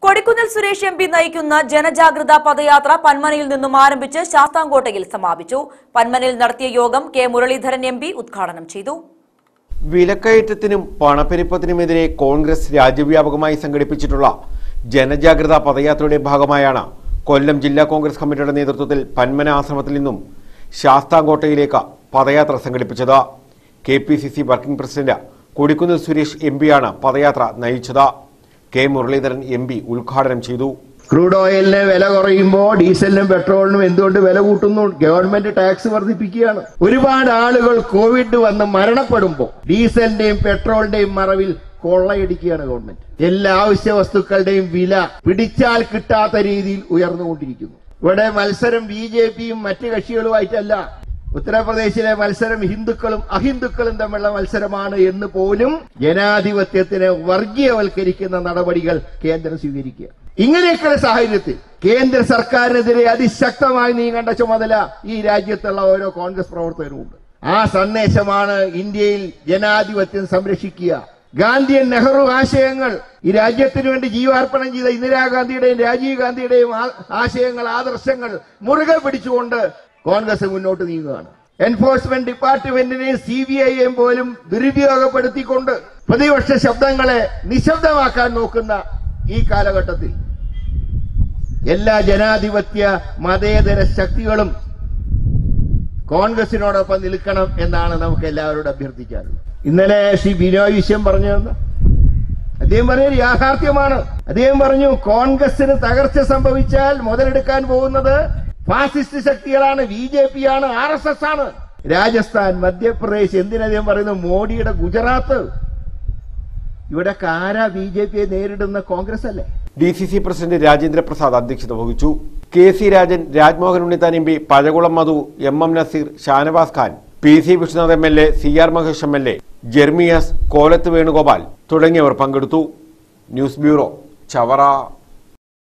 Kodikunnil Suresh M P നയിക്കുന്ന ജനജാഗ്രതാ പദയാത്ര പന്മനയിൽ നിന്നും ആരംഭിച്ച് ശാസ്താംകോട്ടയിൽ സമാപിച്ചു. പന്മനയിൽ നടത്തിയ യോഗം കെ മുരളീധരൻ എം പി ഉദ്ഘാടനം ചെയ്തു. വിലക്കയറ്റത്തിനും പണപ്പെരുപ്പത്തിനുമെതിരെ കോൺഗ്രസ് രാജ്യവ്യാപകമായി സംഘടിപ്പിച്ചിട്ടുള്ള ജനജാഗ്രതാ പദയാത്രയുടെ ഭാഗമായാണ് കൊല്ലം ജില്ലാ കോൺഗ്രസ് കമ്മിറ്റിയുടെ നേതൃത്വത്തിൽ പന്മന ആശ്രമത്തിൽ നിന്നും ശാസ്താംകോട്ടയിലേക്ക് പദയാത്ര സംഘടിപ്പിച്ചത്. KPCC working president Kodikunnil Suresh M പിയാണ് പദയാത്ര നയിച്ചത്. കെ മുരളീധരൻ എം പി ഉദ്ഘാടനം ചെയ്തു. ക്രൂഡ് ഓയിലിന് വില കുറയുമ്പോൾ ഡീസലിനും പെട്രോളിനും എന്തുകൊണ്ട് വില കൂട്ടുന്നു? ഗവൺമെന്റ് ടാക്സ് വർദ്ധിപ്പിക്കുകയാണ്. ഒരുപാട് ആളുകൾ കോവിഡ് വന്ന് മരണപ്പെടുമ്പോൾ ഡീസലിന്റെയും പെട്രോളിന്റെയും മറവിൽ കൊള്ളയടിക്കുകയാണ് ഗവൺമെന്റ്. എല്ലാ അവശ്യ വസ്തുക്കളുടെയും വില പിടിച്ചാൽ കിട്ടാത്ത രീതിയിൽ ഉയർന്നുകൊണ്ടിരിക്കുന്നു. ഇവിടെ മത്സരം BJPയും മറ്റ് കക്ഷികളുമായിട്ടല്ല. ഉത്തർപ്രദേശിലെ മത്സരം ഹിന്ദുക്കളും അഹിന്ദുക്കളും തമ്മിലുള്ള മത്സരമാണ് എന്ന് പോലും ജനാധിപത്യത്തിനെ വർഗീയവൽക്കരിക്കുന്ന നടപടികൾ കേന്ദ്രം സ്വീകരിക്കുക. ഇങ്ങനെയൊക്കെയുള്ള സാഹചര്യത്തിൽ കേന്ദ്ര സർക്കാരിനെതിരെ അതിശക്തമായി നീങ്ങേണ്ട ചുമതല ഈ രാജ്യത്തുള്ള ഓരോ കോൺഗ്രസ് പ്രവർത്തകരുമുണ്ട്. ആ സന്ദേശമാണ് ഇന്ത്യയിൽ ജനാധിപത്യം സംരക്ഷിക്കുക. ഗാന്ധിയൻ നെഹ്റു ആശയങ്ങൾ, ഈ രാജ്യത്തിനു വേണ്ടി ജീവാർപ്പണം ചെയ്ത ഇന്ദിരാഗാന്ധിയുടെയും രാജീവ് ഗാന്ധിയുടെയും ആശയങ്ങൾ, ആദർശങ്ങൾ മുറുകെ പിടിച്ചുകൊണ്ട് കോൺഗ്രസ് മുന്നോട്ട് നീങ്ങുകയാണ്. എൻഫോഴ്സ്മെന്റ് ഡിപ്പാർട്ട്മെന്റിനെയും CBIയെയും പോലും ദുരുപയോഗപ്പെടുത്തിക്കൊണ്ട് പ്രതിപക്ഷ ശബ്ദങ്ങളെ നിശബ്ദമാക്കാൻ നോക്കുന്ന ഈ കാലഘട്ടത്തിൽ എല്ലാ ജനാധിപത്യ മതേതര ശക്തികളും കോൺഗ്രസിനോടൊപ്പം നിൽക്കണം എന്നാണ് നമുക്ക് എല്ലാവരോടും അഭ്യർത്ഥിക്കാറുള്ളത്. ഇന്നലെ ശ്രീ ബിനോയ് വിശ്വം പറഞ്ഞതെന്ന് അദ്ദേഹം പറഞ്ഞ യാഥാർത്ഥ്യമാണ്. അദ്ദേഹം പറഞ്ഞു, കോൺഗ്രസിന് തകർച്ച സംഭവിച്ചാൽ മുതലെടുക്കാൻ പോകുന്നത് ഫാസിസ്റ്റ് ശക്തികളാണ്, BJP ആണ്, RSS ആണ്. രാജസ്ഥാൻ, മധ്യപ്രദേശ്, എന്തിനധികം പറയുന്നു മോഡിയുടെ ഗുജറാത്ത്, ഇവിടെ ആരാ BJPയെ നേരിടുന്ന? കോൺഗ്രസ് അല്ലേ? DCC പ്രസിഡന്റ് രാജേന്ദ്ര പ്രസാദ് അധ്യക്ഷത വഹിച്ചു. KC രാജൻ, രാജ്മോഹൻ ഉണ്ണിത്താൻ MP, പഴകുളം മധു, MM Naseer, Shanavas Khan, PC Vishnunath MLA, CR Mahesh MLA, Jermias, Kolath Venugopal തുടങ്ങിയവർ പങ്കെടുത്തു. News bureau, Chavara.